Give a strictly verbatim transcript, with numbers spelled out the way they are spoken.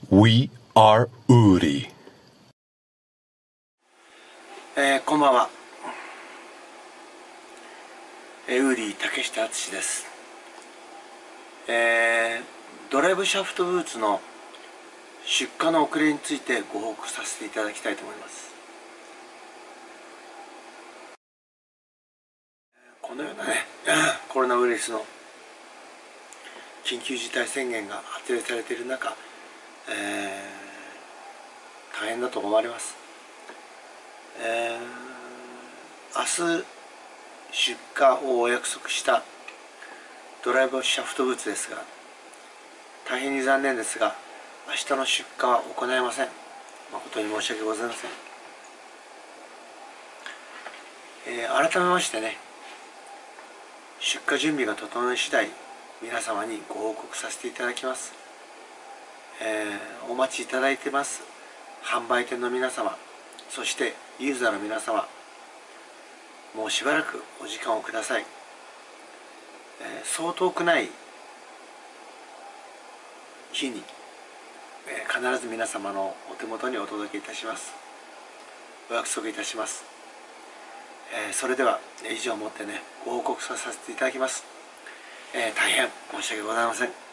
We are Uri、 えー、こんばんは、えー、ウーリー竹下敦です。えー、ドライブシャフトブーツの出荷の遅れについてご報告させていただきたいと思います。このようなねコロナウイルスの緊急事態宣言が発令されている中、えー、大変だと思われます。えー、明日出荷をお約束したドライブシャフトブーツですが、大変に残念ですが明日の出荷は行えません。誠に申し訳ございません。えー、改めましてね、出荷準備が整い次第皆様にご報告させていただきます。えー、お待ちいただいてます販売店の皆様、そしてユーザーの皆様、もうしばらくお時間をください。えー、そう遠くない日に、えー、必ず皆様のお手元にお届けいたします。お約束いたします。えー、それでは以上をもってねご報告させていただきます。えー、大変申し訳ございません。